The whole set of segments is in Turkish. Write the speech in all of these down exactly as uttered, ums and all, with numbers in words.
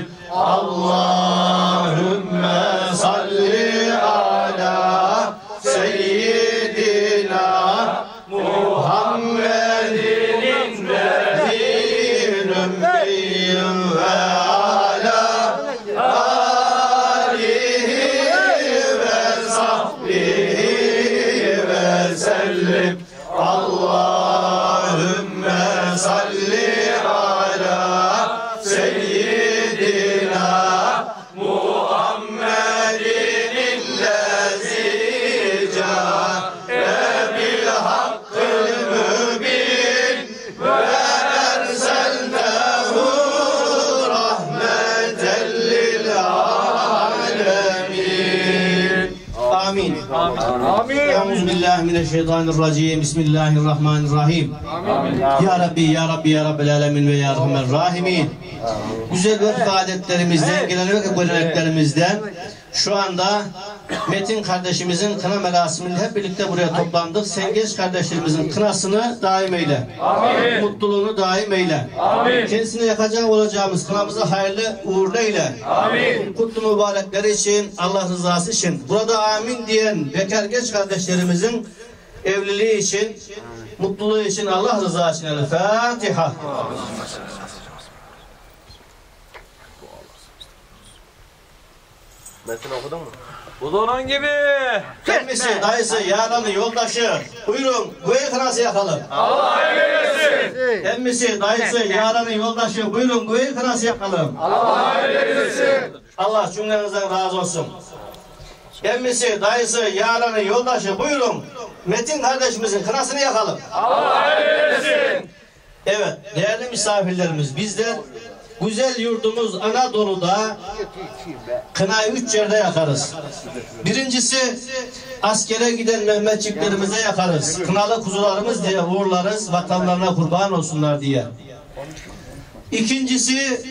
sellim. Allahümme salli ala seyyidina Muhammedin nebiyyin ümmiyyin ve ala alihi ve sahbihi ve sellim. Allahümme salli ala seyyidina Muhammedin illezi câe bil hakkil mübin ve erselnehu rahmeten lil alemin. Amin. Amin. Euzubillahimineşşeytanirracim. Bismillahirrahmanirrahim. Amin. Ya Rabbi, Ya Rabbi, Ya Rabbil Alemin ve Ya Rahman Rahimin. Güzel örf adetlerimizden, gelenek ve göreneklerimizden şu anda Metin kardeşimizin kına merasiminde hep birlikte buraya toplandık. Sen genç kardeşlerimizin kınasını daim eyle. Amin. Mutluluğunu daim eyle. Amin. Kendisine yakacak olacağımız kınamızı hayırlı uğurlu eyle. Amin. Kutlu mübarekleri için, Allah rızası için, burada amin diyen bekar genç kardeşlerimizin evliliği için, mutluluğu için, Allah rızası için. El Fatiha. Metin okudun mu? Bu da onun gibi. Kendisi, dayısı, yaranı, yoldaşı. Buyurun, bu el kınası yakalım. Allah eylesin. Emmisi, dayısı, yaranı, yoldaşı. Buyurun, bu el kınası yakalım. Allah eylesin. Allah cümlenizden razı olsun. Emmisi, dayısı, yaranı, yoldaşı. Buyurun, Metin kardeşimizin kınasını yakalım. Allah eylesin. Evet, değerli misafirlerimiz, bizler güzel yurdumuz Anadolu'da kınayı üç yerde yakarız. Birincisi, askere giden Mehmetçiklerimize yakarız. Kınalı kuzularımız diye uğurlarız, vatanlarına kurban olsunlar diye. İkincisi,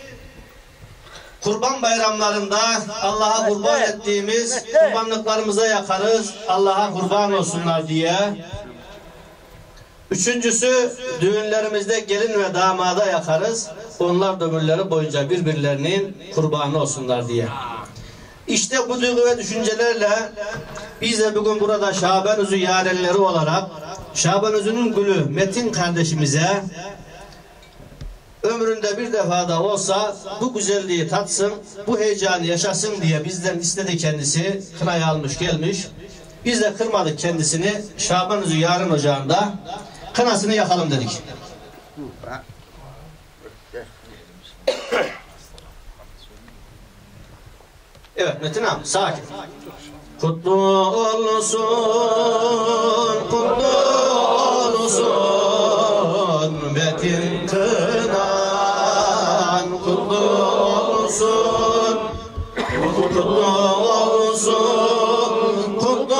kurban bayramlarında Allah'a kurban ettiğimiz kurbanlıklarımıza yakarız, Allah'a kurban olsunlar diye. Üçüncüsü, düğünlerimizde gelin ve damada yakarız. Onlar da ömürleri boyunca birbirlerinin kurbanı olsunlar diye. İşte bu duygu ve düşüncelerle biz de bugün burada Şaban Özü yarenleri olarak Şaban Özü'nün gülü Metin kardeşimize ömründe bir defa da olsa bu güzelliği tatsın, bu heyecanı yaşasın diye bizden istedi kendisi. Kınayı almış gelmiş. Biz de kırmadık kendisini. Şaban Özü Yaren Ocağı'nda kınasını yakalım dedik. Evet Metin abi sakin. Kutlu olsun, kutlu olsun Metin kınan, kutlu olsun, kutlu olsun, kutlu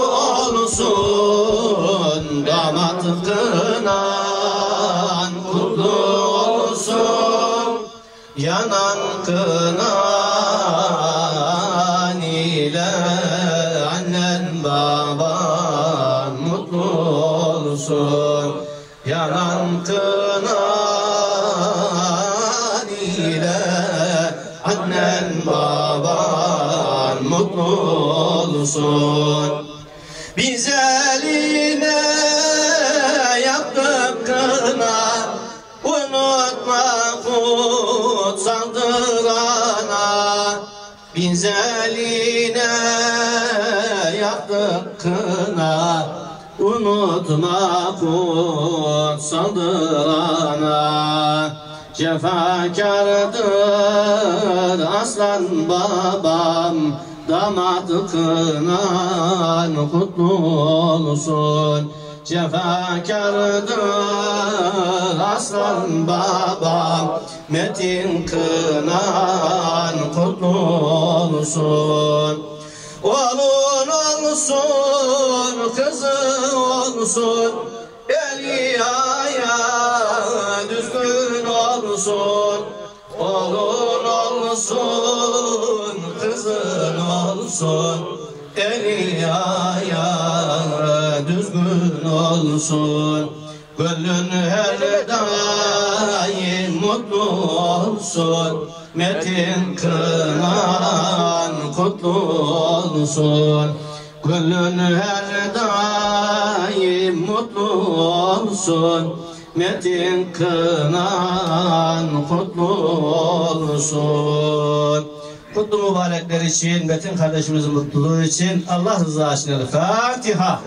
olsun damat kınan, kutlu olsun yanan kınan ile annen baban mutlu olsun. Yanan kınan ile annen baban mutlu olsun. Biz eline yaptık kına, unutma kutsaldır ana. Biz eline yaptık kına, unutma kutsaldır ana. Cefakardır aslan babam, damat kınan kutlu olsun. Cefakardır aslan babam, Metin kınan kutlu olsun. Oğlun olsun, kızı olsun, eli ayağı düzgün olsun. Oğlun olsun, kızın olsun, eli ayağı düzgün olsun. Gönlün her daim mutlu olsun. Metin kınan kutlu olsun. Gönlün her daim mutlu olsun. Metin kınan kutlu olsun. Kutlu mübarekler için, Metin kardeşimizin mutluluğu için Allah rızası için Fatiha.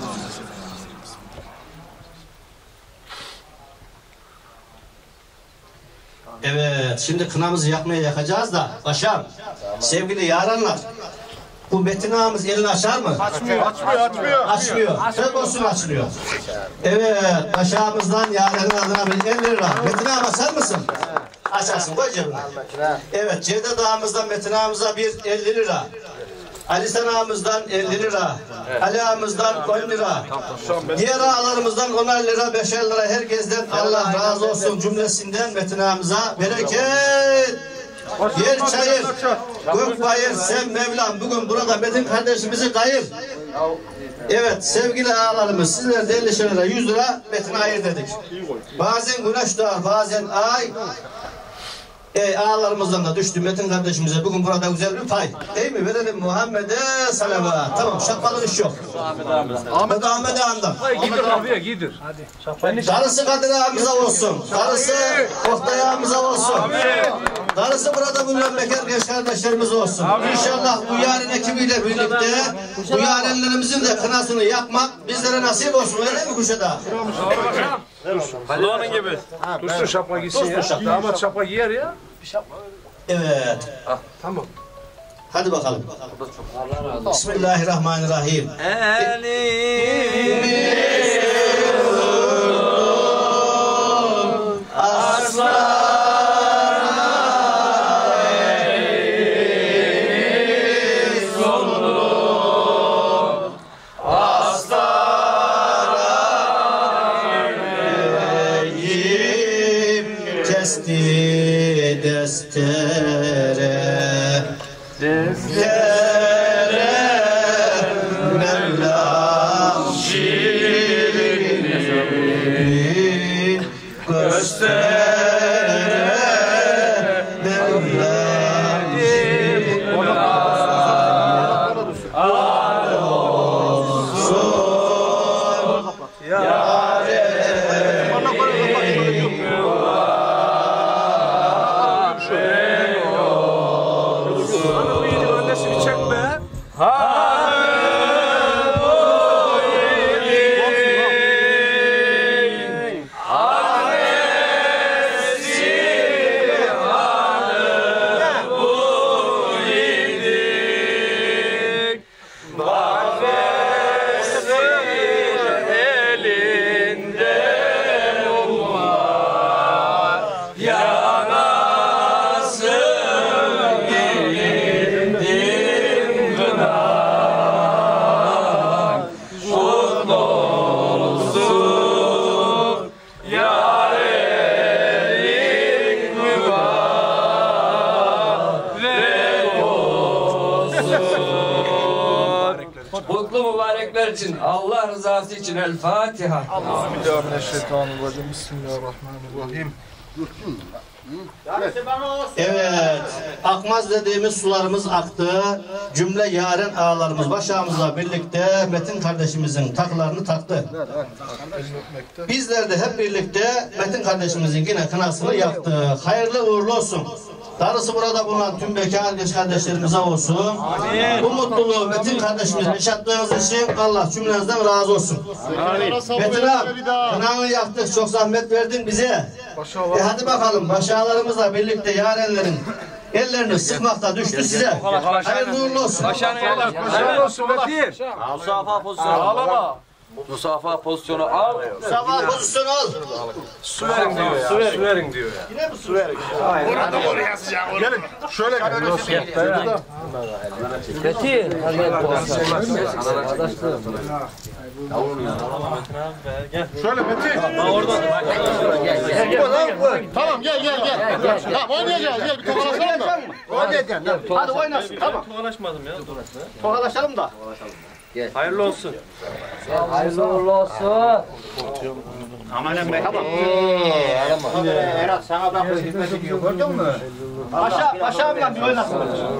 Evet, şimdi kınamızı yakmaya yakacağız da paşam, sevgili yaranlar, bu Metin ağamız elini açar mı? Açmıyor, açmıyor, açmıyor. Açmıyor. Tek olsun açmıyor. Evet, paşamızdan yaranın adına bir elli lira. Metin ağam açar mısın? Açarsın, koy cebine. Evet, Cevdet ağamızdan Metin ağamıza bir elli lira. Ali Sen ağamızdan elli lira. Ali ağamızdan on lira. Diğer ağalarımızdan onar lira, beşer lira. Herkesten Allah razı olsun cümlesinden Metin ağamıza bereket. Yer çayır, gök bayır, sen Mevlam. Bugün burada Metin kardeşimizi kayır. Evet sevgili ağalarımız, sizler de elli lira, yüz lira Metin'e ayır dedik. Bazen güneş doğar, bazen ay. E, ağalarımızdan da düştü Metin kardeşimize bugün burada güzel bir pay. Değil mi? Verelim Muhammed'e salavat. Tamam, şapkalı iş yok. Ahmet Ahmet Ağam'dan. Gidir abiye, gidir. Hadi. Darısı Kadir ağamıza olsun. Darısı Oktay ağamıza olsun. Darısı burada bulunan bekar genç kardeşlerimiz olsun. İnşallah bu yarın ekibiyle birlikte bu yarenlerimizin de kınasını yakmak bizlere nasip olsun. Öyle mi Kuşada? Hadi onun gibi. Dursun şapka gitsin ya. Damat şapka giyer ya. Evet. Ah, tamam. Hadi bakalım. Bismillahirrahmanirrahim. Kesti destere, destere, Mevlam şirin göstere, Mevlam şirin olsun yâre. Mutlu mübarekler için, Allah rızası için El Fatiha. Bismillahirrahmanirrahim. Bismillahirrahmanirrahim. Evet, akmaz dediğimiz sularımız aktı. Cümle yaren ağalarımız başağımızla birlikte Metin kardeşimizin takılarını taktı. Bizler de hep birlikte Metin kardeşimizin yine kınasını yaktık. Hayırlı uğurlu olsun. Darısı burada bulunan tüm bekar genç kardeşlerimize olsun. Amin. Bu mutluluğu Metin kardeşimizin yaşattığınız için Allah cümlenizden razı olsun. Amin. Metin abi, kınanı yaktık, çok zahmet verdin bize. E hadi bakalım, başağlarımızla birlikte yarenlerin ellerini sıkmakta düştü size. Hayırlı uğurlu olsun. Başarın eller. Hayırlı olsun Metin. Musafa pozisyonu ağlama. Musafa pozisyonu al. Musafa pozisyonu al. Su verin diyor ya. Su verin diyor ya. Yine mi su verin? Orada da oraya yazacağım. Gelin. Şöyle gelin. Metin. Şöyle Metin. Tamam gel gel gel. Tamam oynayacağız. Gel bir tokalaşalım da. Oynayacağım. Hadi oynasın. Tamam. Tokalaşmadım ya. Tokalaşalım da. Hayırlı olsun. Hayırlı uğurlu olsun. Amanın be. Tamam. Erat sana bak hizmet ediyor gördün mü? Paşa, paşamla bir oynasın.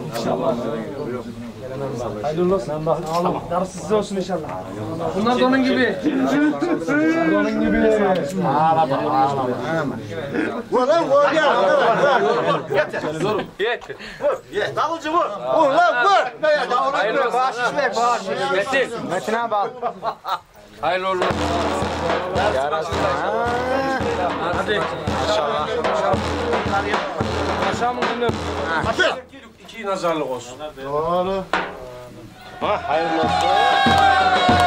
Hayırlı olsun. Tamam. Darısı size olsun inşallah. Bunlar da onun gibi. Bunlar da onun gibi. Ağlama, ağlama. Vur lan vur gel. Dur. Yeter. Ye, davulcu vur. Vur lan vur. Hayırlı olsun. Bahşiş ver, bahşiş. Metin. Metin abi al. Hayırlı uğurlu olsun. Hadi. Maşallah. Akşamın günü. İki nazarlık olsun. Doğru. Hayırlı olsun.